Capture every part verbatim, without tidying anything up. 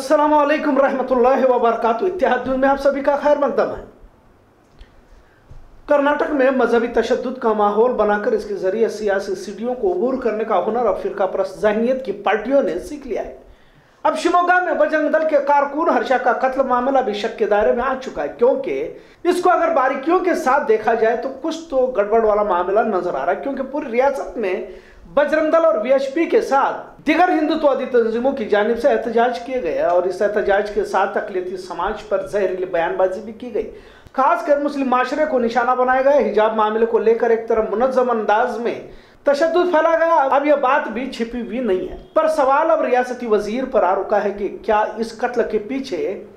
अस्सलाम वालेकुम रहमतुल्लाहि व बरकातुहू। इत्तेहाद न्यूज़ में आप सभी का खैर मकदम है। कर्नाटक में मजहबी तशद्दुद का माहौल बनाकर इसके जरिए सियासी सीढ़ियों को अबूर करने का हुनर अब फिरका परस्त ज़हनियत की पार्टियों ने सीख लिया है। अब शिमोगा में बजरंग दल के कारकुन हर्षा का कत्ल मामला भी शक के दायरे में आ चुका है, क्योंकि इसको अगर बारीकियों के साथ देखा जाए तो कुछ तो गड़बड़ वाला मामला नजर आ रहा है। क्योंकि पूरी रियासत में बजरंग दल और वीएचपी के साथ दिगर हिंदुत्ववादी तंजीमों की जानिब से एहतजाज किए गए और इस एहतजाज के साथ अक़लियती समाज पर जहरीली बयानबाजी भी की गई। खासकर मुस्लिम माशरे को निशाना बनाया गया। हिजाब मामले को लेकर एक तरफ मुनज़्ज़म अंदाज में तशद्दुद फैला गया। अब यह बात भी छिपी हुई नहीं है, पर सवाल अब रियासती वजीर पर आ रुका है कि क्या इस कत्ल के पीछे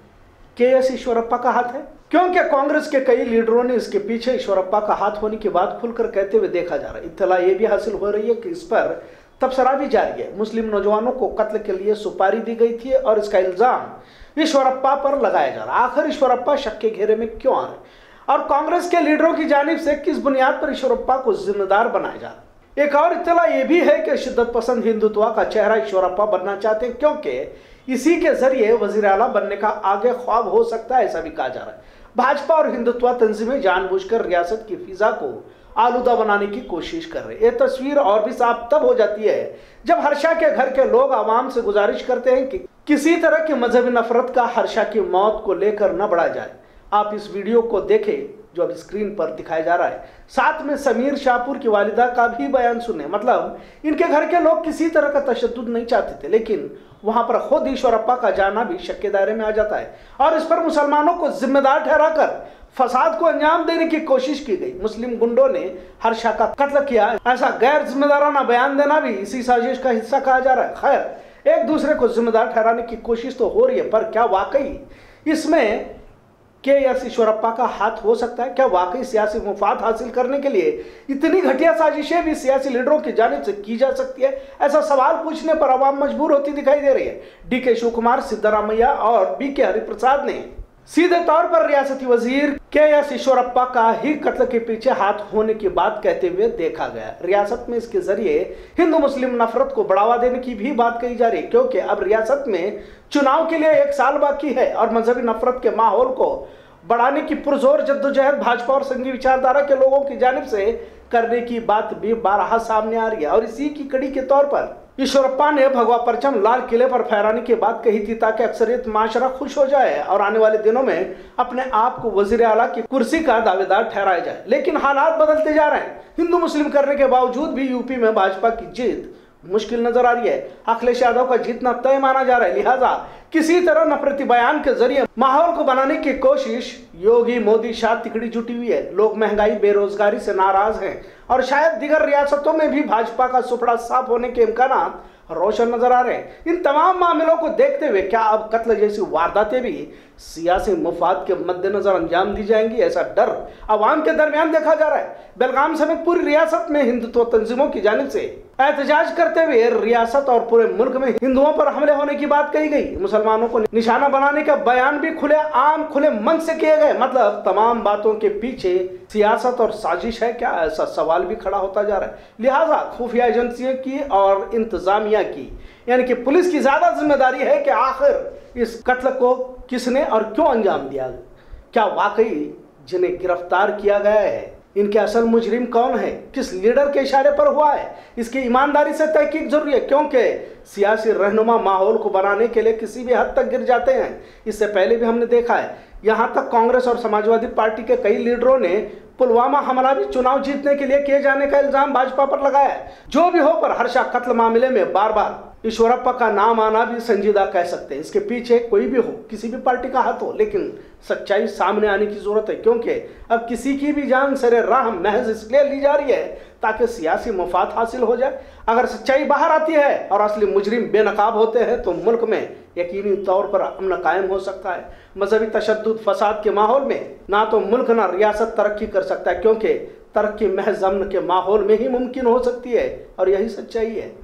के एस ईश्वरप्पा का हाथ है, क्योंकि कांग्रेस के कई लीडरों ने इसके पीछे ईश्वरप्पा का हाथ होने की बात खुलकर कहते हुए देखा जा रहा है। इत्तला ये भी हासिल हो रही है कि इस पर तबसरा भी जारी है। मुस्लिम नौजवानों को कत्ल के लिए सुपारी दी गई थी और इसका इल्जाम ईश्वरप्पा पर लगाया जा रहा है। आखिर ईश्वरप्पा शक के घेरे में क्यों आ रहे और कांग्रेस के लीडरों की जानिब से किस बुनियाद पर ईश्वरप्पा को जिम्मेदार बनाया जा रहा है। एक और इत्तला यह भी है कि शिद्दत पसंद हिंदुत्व का चेहरा ईश्वरप्पा बनना चाहते हैं, क्योंकि इसी के जरिए वजीर आला बनने का आगे ख्वाब हो सकता है, ऐसा भी कहा जा रहा है। भाजपा और हिंदुत्व तंजीमें जानबूझकर रियासत की फिजा को आलूदा बनाने की कोशिश कर रहे हैं। ये तस्वीर और भी साफ तब हो जाती है जब हर्षा के घर के लोग आवाम से गुजारिश करते हैं कि किसी तरह की मजहबी नफरत का हर्षा की मौत को लेकर न बढ़ा जाए। आप इस वीडियो को देखें जो अब स्क्रीन पर दिखाया जा रहा है, साथ में समीर शाहपुर की वालिदा का भी बयान सुने। मतलब इनके घर के लोग किसी तरह का तशद्दुद नहीं चाहते थे, लेकिन वहां पर खुद ईश्वरप्पा का जाना भी शक के दायरे में आ जाता है और इस पर मुसलमानों को जिम्मेदार ठहराकर फसाद को अंजाम देने की कोशिश की गई। मुस्लिम गुंडों ने हर्षा का कत्ल किया, ऐसा गैर जिम्मेदाराना बयान देना भी इसी साजिश का हिस्सा कहा जा रहा है। खैर, एक दूसरे को जिम्मेदार ठहराने की कोशिश तो हो रही है, पर क्या वाकई इसमें के एस ईश्वरप्पा का हाथ हो सकता है? क्या वाकई सियासी मुफाद हासिल करने के लिए इतनी घटिया साजिशें भी सियासी लीडरों की जानिब से की जा सकती है? ऐसा सवाल पूछने पर आवाम मजबूर होती दिखाई दे रही है। डी के शिव कुमार, सिद्धरामैया और बी के हरिप्रसाद ने सीधे तौर पर रियासती वजीर के एस ईश्वरप्पा का ही कत्ल के पीछे हाथ होने की बात कहते हुए देखा गया। रियासत में इसके जरिए हिंदू मुस्लिम नफरत को बढ़ावा देने की भी बात कही जा रही है, क्योंकि अब रियासत में चुनाव के लिए एक साल बाकी है और मजहबी नफरत के माहौल को बढ़ाने की पुरजोर जद्दोजहद भाजपा और संघी विचारधारा के लोगों की जानिब से करने की बात भी बारहा सामने आ रही है। और इसी की कड़ी के तौर पर ईश्वरप्पा ने भगवा परचम लाल किले पर फहराने की बात कही थी, ताकि अक्सरियत माशरा खुश हो जाए और आने वाले दिनों में अपने आप को वजीर आला की कुर्सी का दावेदार ठहराया जाए। लेकिन हालात बदलते जा रहे हैं। हिंदू मुस्लिम करने के बावजूद भी यूपी में भाजपा की जीत मुश्किल नजर आ रही है। अखिलेश यादव का जीतना तय माना जा रहा है, लिहाजा किसी तरह नफरती बयान के जरिए माहौल को बनाने की कोशिश योगी मोदी शाह तिकड़ी जुटी हुई है। लोग महंगाई बेरोजगारी से नाराज हैं और शायद दिगर रियासतों में भी भाजपा का सुपड़ा साफ होने के इम्कानात रोशन नजर आ रहे हैं। इन तमाम मामलों को देखते हुए क्या अब कत्ल जैसी वारदातें भी सियासी मुफाद के मद्देनजर अंजाम दी जाएंगी? ऐसा डर अवाम के दरमियान देखा जा रहा है। बेलगाम समेत पूरी रियासत में हिंदुत्व तंजीमों की जानिब से एहतजाज करते हुए रियासत और पूरे मुल्क में हिंदुओं पर हमले होने की बात कही गई। मुसलमानों को निशाना बनाने का बयान भी खुले आम खुले मन से किए गए। मतलब तमाम बातों के पीछे सियासत और साजिश है क्या? ऐसा सवाल भी खड़ा होता जा रहा है। लिहाजा खुफिया एजेंसियों की और इंतजामिया की, यानी कि पुलिस की ज्यादा जिम्मेदारी है कि आखिर इस कत्ल को किसने और क्यों अंजाम दिया। क्या वाकई जिन्हें गिरफ्तार किया गया है इनके असल मुजरिम कौन है, किस लीडर के इशारे पर हुआ है, इसकी ईमानदारी से तहकीक जरूरी है, क्योंकि सियासी रहनुमा माहौल को बनाने के लिए किसी भी हद तक गिर जाते हैं। इससे पहले भी हमने देखा है, यहाँ तक कांग्रेस और समाजवादी पार्टी के कई लीडरों ने पुलवामा हमला भी चुनाव जीतने के लिए किए जाने का इल्जाम भाजपा पर लगाया है। जो भी हो, पर हर्षा कत्ल मामले में बार बार ईश्वरप्पा का नाम आना भी संजीदा कह सकते हैं। इसके पीछे कोई भी हो, किसी भी पार्टी का हाथ हो, लेकिन सच्चाई सामने आने की जरूरत है, क्योंकि अब किसी की भी जान सरे राह महज इसलिए ली जा रही है ताकि सियासी मुफाद हासिल हो जाए। अगर सच्चाई बाहर आती है और असली मुजरिम बेनकाब होते हैं तो मुल्क में यकीनी तौर पर अमन कायम हो सकता है। मजहबी तशद्दुद फसाद के माहौल में ना तो मुल्क ना रियासत तरक्की कर सकता है, क्योंकि तरक्की महज अमन के माहौल में ही मुमकिन हो सकती है और यही सच्चाई है।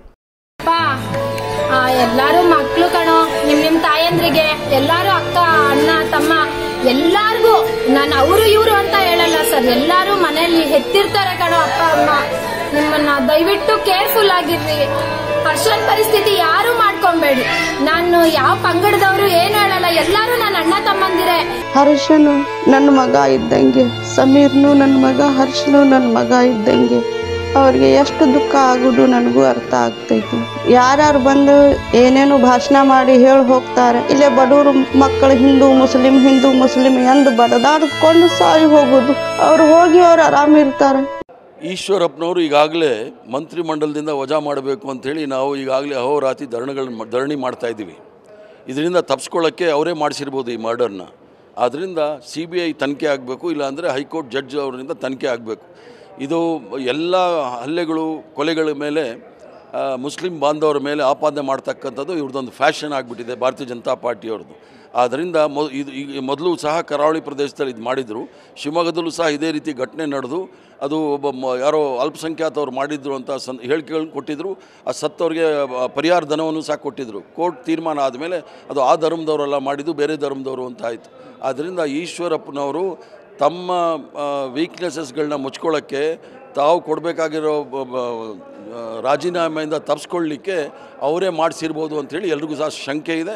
ಎಲ್ಲಾರು ಮಕ್ಕಳು ಕಣೋ, ನಿಮ್ ನಿಮ್ ತಾಯಂದ್ರಿಗೆ ಎಲ್ಲಾರು ಅಕ್ಕ ಅಣ್ಣ ತಮ್ಮ ಎಲ್ಲಾರ್ಗೂ ನಾನು ಅವರು ಇವರು ಅಂತ ಹೇಳಲ್ಲ ಸರ್, ಎಲ್ಲಾರು ಮನೆಯಲ್ಲಿ ಹೆತ್ತಿರ್ತಾರೆ ಕಣೋ ಅಪ್ಪ ಅಮ್ಮ. ನಿಮ್ಮನ್ನ ದಯವಿಟ್ಟು ಕೇರ್ಫುಲ್ ಆಗಿರ್ರಿ. ಹರ್ಷನ್ ಪರಿಸ್ಥಿತಿ ಯಾರು ಮಾಡ್ಕೊ ಅನ್ಕೊಂಬೇಡಿ. ನಾನು ಯಾವ ಪಂಗಡದವರು ಏನು ಹೇಳಲ್ಲ, ಎಲ್ಲರೂ ನನ್ನ ಅಣ್ಣ ತಮ್ಮಂದಿರೇ. ಹರ್ಷನು ನನ್ನ ಮಗ ಇದ್ದಂಗೆ, ಸಮೀರ್ನು ನನ್ನ ಮಗ, ಹರ್ಷನು ನನ್ನ ಮಗ ಇದ್ದಂಗೆ. ಅವ್ರಿಗೆ ಎಷ್ಟು ದುಃಖ ಆಗೋದು ನನಗೂ ಅರ್ಥ ಆಗ್ತೈತಿ. ಯಾರ್ಯಾರು ಬಂದು ಏನೇನು ಭಾಷಣ ಮಾಡಿ ಹೇಳಿ ಹೋಗ್ತಾರೆ, ಇಲ್ಲೇ ಬಡವರು ಮಕ್ಕಳು ಹಿಂದೂ ಮುಸ್ಲಿಂ ಹಿಂದೂ ಮುಸ್ಲಿಂ ಎಂದು ಬಡದಾಡ್ಕೊಂಡು ಸಾಯಿ ಹೋಗೋದು. ಅವ್ರು ಹೋಗಿ ಅವ್ರು ಆರಾಮಿರ್ತಾರೆ. ಈಶ್ವರಪ್ಪನವರು ಈಗಾಗಲೇ ಮಂತ್ರಿಮಂಡಲದಿಂದ ವಜಾ ಮಾಡಬೇಕು ಅಂಥೇಳಿ ನಾವು ಈಗಾಗಲೇ ಅಹೋರಾತ್ರಿ ಧರಣಿಗಳು ಧರಣಿ ಮಾಡ್ತಾಯಿದ್ದೀವಿ. ಇದರಿಂದ ತಪ್ಪಿಸ್ಕೊಳ್ಳೋಕ್ಕೆ ಅವರೇ ಮಾಡಿಸಿರ್ಬೋದು ಈ ಮರ್ಡರ್ನ. ಆದ್ದರಿಂದ ಸಿ ಬಿ ಐ ತನಿಖೆ ಆಗಬೇಕು, ಇಲ್ಲಾಂದರೆ ಹೈಕೋರ್ಟ್ ಜಡ್ಜ್ ಅವರಿಂದ ತನಿಖೆ ಆಗಬೇಕು. ಇದು ಎಲ್ಲ ಹಲ್ಲೆಗಳು ಕೊಲೆಗಳ ಮೇಲೆ ಮುಸ್ಲಿಂ ಬಾಂಧವರ ಮೇಲೆ ಆಪಾದನೆ ಮಾಡ್ತಕ್ಕಂಥದ್ದು ಇವ್ರದ್ದೊಂದು ಫ್ಯಾಷನ್ ಆಗಿಬಿಟ್ಟಿದೆ ಭಾರತೀಯ ಜನತಾ ಪಾರ್ಟಿಯವ್ರದ್ದು. ಆದ್ದರಿಂದ ಮೊ ಇದು ಈಗ ಮೊದಲು ಸಹ ಕರಾವಳಿ ಪ್ರದೇಶದಲ್ಲಿ ಇದು ಮಾಡಿದರು. ಶಿವಮೊಗ್ಗದಲ್ಲೂ ಸಹ ಇದೇ ರೀತಿ ಘಟನೆ ನಡೆದು ಅದು ಒಬ್ಬ ಯಾರೋ ಅಲ್ಪಸಂಖ್ಯಾತವ್ರು ಮಾಡಿದ್ರು ಅಂತ ಸನ್ ಹೇಳಿಕೆಗಳನ್ನು ಕೊಟ್ಟಿದ್ದರು. ಆ ಸತ್ತವ್ರಿಗೆ ಪರಿಹಾರ ಧನವನ್ನು ಸಹ ಕೊಟ್ಟಿದ್ದರು. ಕೋರ್ಟ್ ತೀರ್ಮಾನ ಆದಮೇಲೆ ಅದು ಆ ಧರ್ಮದವರೆಲ್ಲ ಮಾಡಿದ್ದು ಬೇರೆ ಧರ್ಮದವರು ಅಂತ ಆಯಿತು. ಆದ್ದರಿಂದ ಈಶ್ವರಪ್ಪನವರು ತಮ್ಮ ವೀಕ್ನೆಸಸ್ಗಳನ್ನ ಮುಚ್ಕೊಳ್ಳೋಕ್ಕೆ ತಾವು ಕೊಡಬೇಕಾಗಿರೋ ರಾಜೀನಾಮೆಯಿಂದ ತಪ್ಪಿಸ್ಕೊಳ್ಳಿಕ್ಕೆ ಅವರೇ ಮಾಡಿಸಿರ್ಬೋದು ಅಂಥೇಳಿ ಎಲ್ರಿಗೂ ಸಹ ಶಂಕೆ ಇದೆ.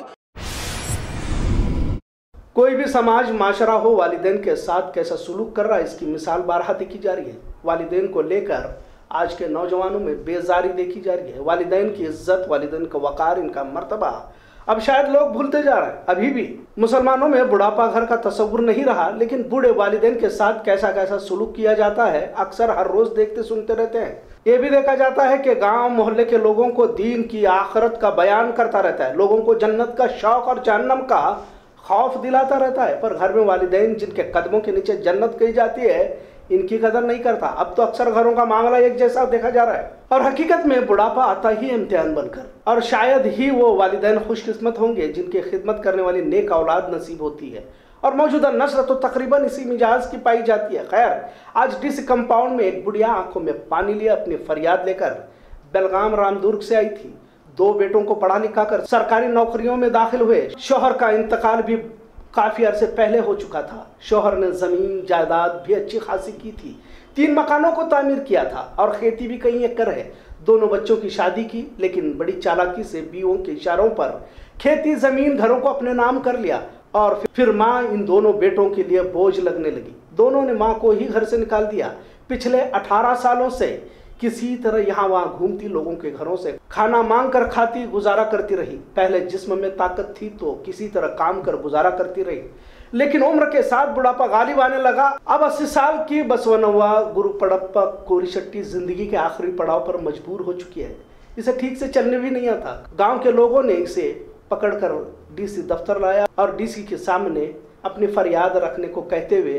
कोई भी समाज माशरा हो वालिदैन के साथ कैसा सुलूक कर रहा है, इसकी मिसाल बारहा देखी जा रही है। वालिदैन को लेकर आज के नौजवानों में बेजारी देखी जा रही है। वालिदैन की इज्जत, वालिदैन का वकार, इनका मर्तबा अब शायद लोग भूलते जा रहे हैं। अभी भी मुसलमानों में बुढ़ापा घर का तस्वुर नहीं रहा, लेकिन बूढ़े वालिदैन के साथ कैसा कैसा सुलूक किया जाता है अक्सर हर रोज देखते सुनते रहते हैं। ये भी देखा जाता है कि गांव मोहल्ले के लोगों को दीन की आखिरत का बयान करता रहता है, लोगों को जन्नत का शौक और जहन्नम का खौफ दिलाता रहता है, पर घर में वालिदैन जिनके कदमों के नीचे जन्नत कही जाती है इनकी कदर नहीं करता। अब तो अक्सर घरों का मामला एक जैसा देखा जा रहा है और हकीकत में बुढ़ापा आता ही इम्तिहान बनकर, और शायद ही वो वालिदैन खुशकिस्मत होंगे जिनकी खिदमत करने वाली नेक औलाद नसीब होती है। और मौजूदा नस्ल तो तकरीबन इसी मिजाज की पाई जाती है। खैर, आज डीसी कंपाउंड में एक बुढ़िया आंखों में पानी लिए अपनी फरियाद लेकर बेलगाम रामदुर्ग से आई थी। दो बेटों को पढ़ा लिखा कर सरकारी नौकरियों में दाखिल हुए। शौहर का इंतकाल भी काफी अरसे पहले हो चुका था। शौहर ने जमीन जायदाद भी अच्छी खासी की थी, तीन मकानों को तामीर किया था और खेती भी कई एकड़ है। दोनों बच्चों की शादी की, लेकिन बड़ी चालाकी से बीवियों के इशारों पर खेती जमीन घरों को अपने नाम कर लिया और फिर माँ इन दोनों बेटों के लिए बोझ लगने लगी। दोनों ने माँ को ही घर से निकाल दिया। पिछले अठारह सालों से किसी तरह यहाँ वहाँ घूमती, लोगों के घरों से खाना मांग कर खाती, गुजारा करती रही। पहले जिस्म में ताकत थी तो किसी तरह काम कर गुजारा करती रही, लेकिन उम्र के साथ बुढ़ापा गालिब आने लगा। अब अस्सी साल की बसवनवा गुरु पड़प्पा कोरिशट्टी जिंदगी के आखिरी पड़ाव पर मजबूर हो चुकी है। इसे ठीक से चलने भी नहीं आता। गांव के लोगों ने इसे पकड़कर डीसी दफ्तर लाया और डीसी के सामने अपनी फरियाद रखने को कहते हुए,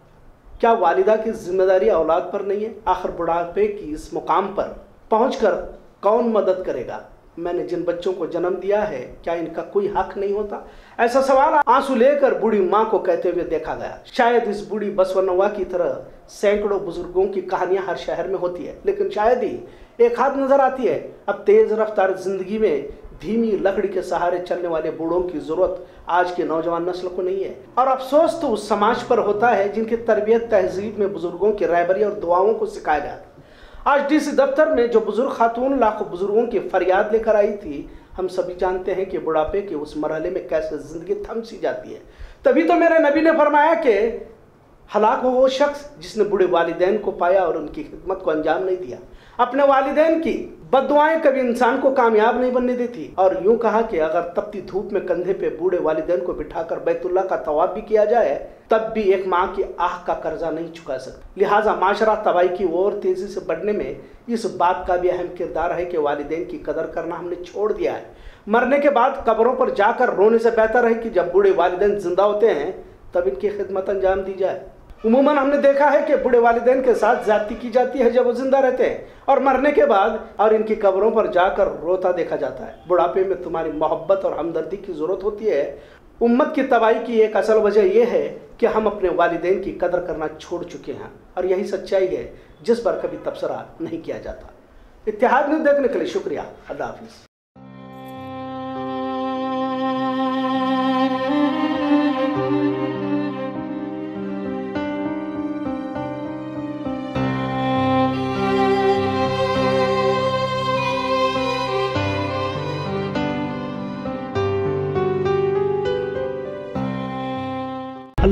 क्या वालिदा की जिम्मेदारी औलाद पर नहीं है? आखिर बुढ़ापे की इस मुकाम पर पहुंचकर कौन मदद करेगा? मैंने जिन बच्चों को जन्म दिया है क्या इनका कोई हक नहीं होता? ऐसा सवाल आंसू लेकर बूढ़ी माँ को कहते हुए देखा गया। शायद इस बूढ़ी बसवनवा की तरह सैकड़ों बुजुर्गों की कहानियां हर शहर में होती है, लेकिन शायद ही एक हाथ नजर आती है। अब तेज रफ्तार जिंदगी में धीमी लकड़ी के सहारे चलने वाले बूढ़ों की जरूरत आज के नौजवान नस्ल को नहीं है। और अफसोस तो उस समाज पर होता है जिनकी तरबियत तहजीब में बुजुर्गों की रहबरी और दुआओं को सिखाया जाता है। आज डीसी दफ्तर में जो बुजुर्ग खातून लाखों बुजुर्गों की फरियाद लेकर आई थी, हम सभी जानते हैं कि बुढ़ापे के उस मरहले में कैसे जिंदगी थम सी जाती है। तभी तो मेरे नबी ने फरमाया कि हलाक हो वो शख्स जिसने बूढ़े वालिदैन को पाया और उनकी खिदमत को अंजाम नहीं दिया। अपने वालिदैन की बद्दुआएं कभी इंसान को कामयाब नहीं बनने देती। और यूं कहा कि अगर तपती धूप में कंधे पे बूढ़े वालिदैन को बिठाकर बैतुल्लाह का तवाफ भी किया जाए, तब भी एक माँ की आह का कर्जा नहीं चुका सकता। लिहाजा माशरा तबाही की ओर तेजी से बढ़ने में इस बात का भी अहम किरदार है कि वालिदैन की कदर करना हमने छोड़ दिया है। मरने के बाद कब्रों पर जाकर रोने से बेहतर है कि जब बूढ़े वालिदैन जिंदा होते हैं तब इनकी खिदमत अंजाम दी जाए। उमूमन हमने देखा है कि बूढ़े वालिदैन के साथ ज्यादती की जाती है जब वो जिंदा रहते हैं, और मरने के बाद और इनकी कब्रों पर जाकर रोता देखा जाता है। बुढ़ापे में तुम्हारी मोहब्बत और हमदर्दी की जरूरत होती है। उम्मत की तबाही की एक असल वजह यह है कि हम अपने वालिदैन की कदर करना छोड़ चुके हैं, और यही सच्चाई है जिस पर कभी तबसरा नहीं किया जाता। इत्तेहाद न्यूज़ देखने के लिए शुक्रिया। अल्लाह हाफिज़।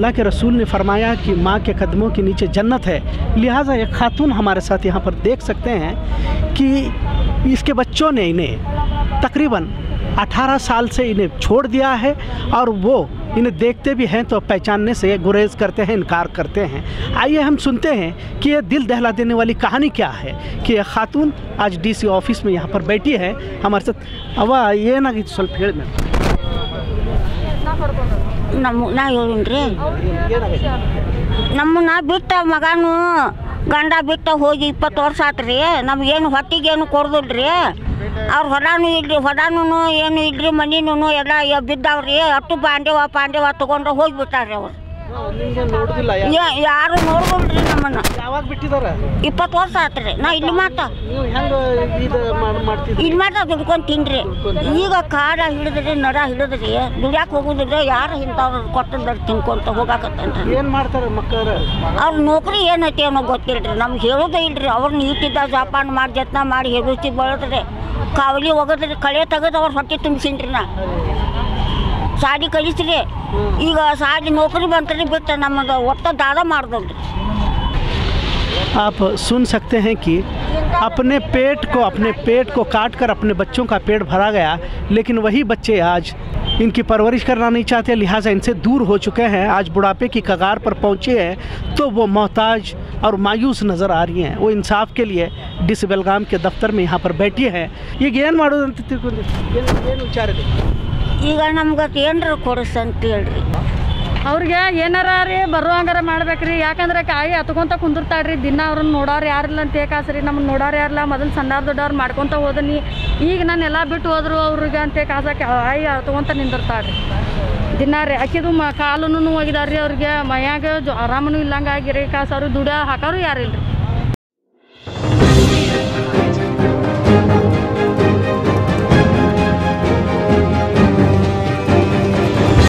अल्लाह के रसूल ने फरमाया कि माँ के कदमों के नीचे जन्नत है, लिहाजा एक खातून हमारे साथ यहाँ पर देख सकते हैं कि इसके बच्चों ने इन्हें तकरीबन अठारह साल से इन्हें छोड़ दिया है और वो इन्हें देखते भी हैं तो पहचानने से गुरेज करते हैं, इनकार करते हैं। आइए हम सुनते हैं कि ये दिल दहला देने वाली कहानी क्या है कि यह खातून आज डीसी ऑफिस में यहाँ पर बैठी है हमारे साथ। अवा ये ना कि स्वल्प हेळ में ನಮ್ಮ ನಾ ಹೇಳಿನ್ರಿ ನಮ್ಮನ್ನ ಬಿಟ್ಟ ಮಗನು ಗಂಡ ಬಿಟ್ಟ ಹೋಗಿ ಇಪ್ಪತ್ತು ವರ್ಷ ಆತ್ರಿ, ನಮಗೇನು ಹೊಟ್ಟಿಗೇನು ಕೊಡ್ದಿಲ್ರಿ, ಅವ್ರ ಹೊಲಾನು ಇಲ್ರಿ, ಹೊಲಾನು ಏನು ಇಲ್ರಿ, ಮನಿನೂ ಎಲ್ಲ ಬಿದ್ದಾವ್ರಿ, ಅಟ್ಟು ಪಾಂಡೆವ ಪಾಂಡೆವ ತೊಗೊಂಡು ಹೋಗಿಬಿಟ್ಟಾರ್ರಿ ಅವ್ರು. ಯಾರು ನೋಡಿದ್ರಿ ನಮ್ಮನ್ನ. ಯಾವಾಗ ಬಿಟ್ಟಿದಾರ? ಇಪ್ಪತ್ತು ವರ್ಷ ಆತ್ರಿ. ನಾ ಇಲ್ಲಿ ಮಾತ ಇಲ್ಲಿ ಮಾತ ದುಡ್ಕೊಂಡು ತಿನ್ರಿ. ಈಗ ಕಾಡ ಹಿಡಿದ್ರಿ, ನಡ ಹಿಡಿದ್ರಿ, ದುಡ್ಯಾಕೆ ಹೋಗುದಿಲ್ಲ, ಯಾರು ಇಂಥವ್ರು ಕೊಟ್ಟದ್ರ ತಿನ್ಕೊಂತ ಹೋಗಾಕತ್ತನ್ರಿ. ಏನು ಮಾಡ್ತಾರೆ ಮಕ್ಕಳು? ಅವ್ರ ನೌಕರಿ ಏನೈತಿ ಅನ್ನೋ ಗೊತ್ತಿಲ್ರಿ, ನಮ್ಗೆ ಹೇಳೋದೇ ಇಲ್ರಿ. ಅವ್ರನ್ನ ಇಟ್ಟಿದ್ದ ಜಾಪಾನ್ ಮಾಡಿ ಜತ್ನ ಮಾಡಿ ಹೆದರ್ಸಿ ಬೆಳೆದ್ರಿ, ಕಾವಲಿ ಒಗದ್ರಿ, ಕಳೆ ತೆಗೆದು ಅವ್ರ ಹೊಟ್ಟೆ ತುಂಬಿಸಿನ್ರಿ. ನಾ ಸಾಡಿ ಕಲಿಸ್ರಿ, ಈಗ ಸಾಡಿ ನೌಕರಿ ಬಂತ್ರಿ ಬಿಟ್ಟು ನಮ್ಮದು ಒಟ್ಟು ದಾದ ಮಾಡ್ದಲ್ರಿ. आप सुन सकते हैं कि अपने पेट को अपने पेट को काट कर अपने बच्चों का पेट भरा गया, लेकिन वही बच्चे आज इनकी परवरिश करना नहीं चाहते, लिहाजा इनसे दूर हो चुके हैं, आज बुढ़ापे की कगार पर पहुँचे हैं, तो वो मोहताज और मायूस नज़र आ रही हैं। वो इंसाफ के लिए डिस बेलगाम के दफ्तर में यहाँ पर बैठी हैं। ये ಏನು ಮಾಡೋದಂತ ತಿಳ್ಕೊಂಡು ಏನು ವಿಚಾರ ಇದೆ? ಈಗ ನಮ್ಗೆ ಏನರ ಕೊಡಿಸಂತ ಹೇಳ್ರಿ. ಅವ್ರಿಗೆ ಏನಾರ ರೀ ಬರುವಂಗಾರ ಮಾಡ್ಬೇಕ್ರಿ, ಯಾಕಂದ್ರೆ ಕಾಯಿ ಹತ್ಕೊಂತ ಕುಂದಿರ್ತಾಳ್ರಿ ದಿನ. ಅವ್ರನ್ನ ನೋಡೋರು ಯಾರಿಲ್ಲ ಅಂತ ಕಾಸ್ರಿ, ನಮ್ಮನ್ನ ನೋಡೋರು ಯಾರಿಲ್ಲ. ಮೊದಲು ಸಣ್ಣವ್ರು ದೊಡ್ಡವ್ರು ಮಾಡ್ಕೊತ ಹೋದನಿ, ಈಗ ನಾನು ಎಲ್ಲ ಬಿಟ್ಟು ಹೋದ್ರು ಅವ್ರಿಗೆ ಅಂತ ಕಾಸಕ್ಕೆ ಆಯಿ ಹತ್ಕೊಂತ ನಿಂದಿರ್ತಾಳ್ರಿ ದಿನ ರೀ. ಅಕ್ಕಿದು ಮ ಕಾಲೂ ಹೋಗಿದಾರ್ರಿ, ಅವ್ರಿಗೆ ಮೈಯಾಗ ಜೊ ಆರಾಮನೂ ಇಲ್ಲಂಗೆ ಆಗಿರಿ ಕಾಸು. ಅವ್ರಿಗೆ ದುಡ್ಡು ಹಾಕೋರು ಯಾರಿಲ್ಲ ರೀ.